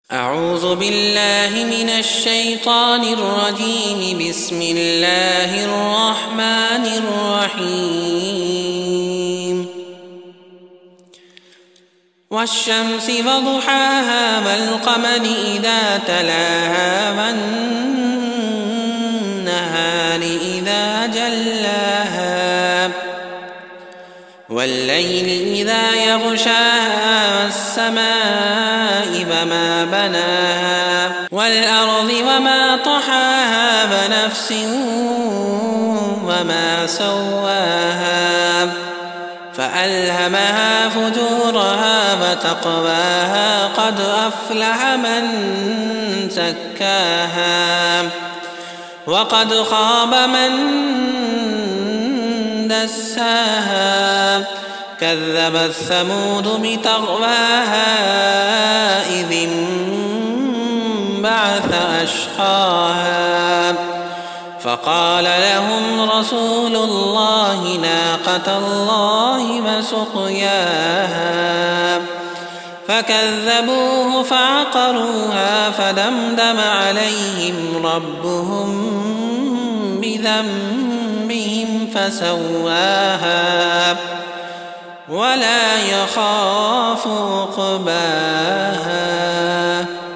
أعوذ بالله من الشيطان الرجيم. بسم الله الرحمن الرحيم. والشمس وضحاها والقمر إذا تلاها والنهار إذا جلاها والليل إذا يغشاها والسماء وما بناها والأرض وما طحاها ونفس وما سواها فألهمها فجورها وتقواها قد أفلح من زكاها وقد خاب من دساها. كذبت ثمود بطغواها إذ انبعث أشقاها فقال لهم رسول الله ناقة الله وسقياها فكذبوه فعقروها فدمدم عليهم ربهم بذنبهم فسواها ولا يخاف عقباها.